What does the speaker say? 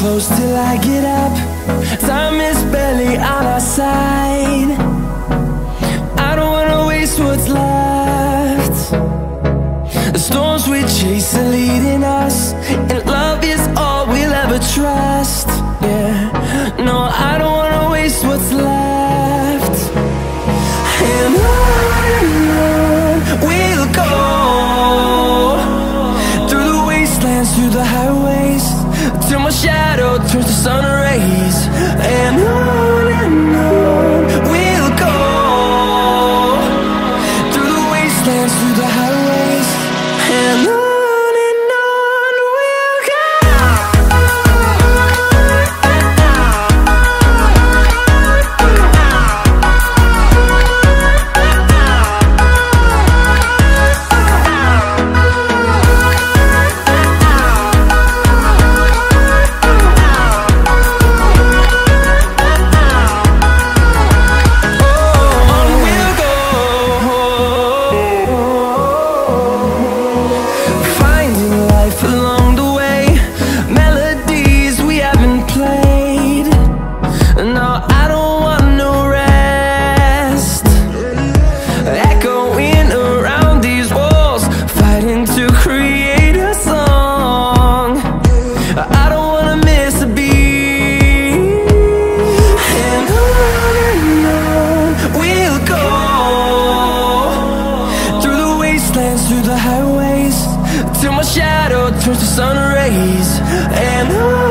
close till I get up. Time is barely on our side. I don't wanna waste what's left. The storms we chase are leading us, and love is all we'll ever trust. Yeah, no, I don't wanna waste what's left. And on we'll go, through the wastelands, through the highways, till my shadow turns to sun rays. And on we'll go, through the wastelands, through the highways, and on we'll go. Through the highways, till my shadow turns to sun rays. And on